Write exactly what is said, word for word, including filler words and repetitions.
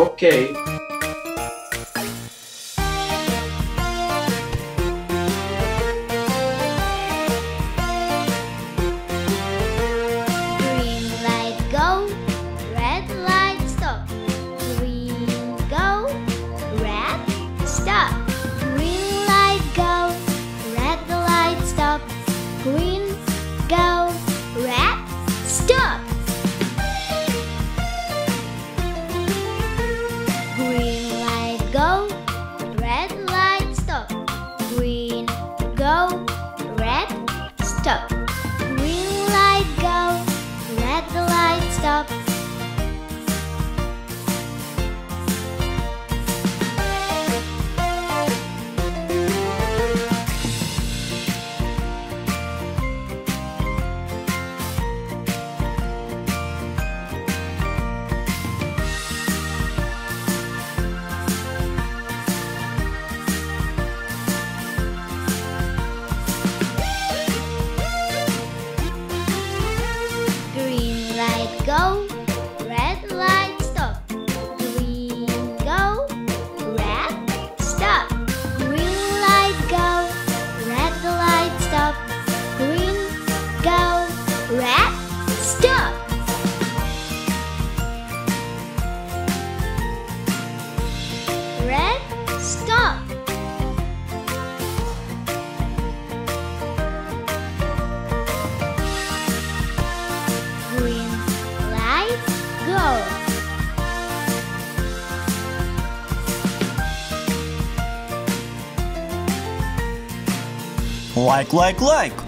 Okay. Green light go, red light stop. Green go, red stop. Green light go, red light stop. Green go, red stop. Green light go, red light stop. Green go, red stop. Green light go, red light stop. Green light go, red light stop. Green go, red stop. Green light go, red light stop. Green go, red stop. Red stop. Green light go. Like, like, like.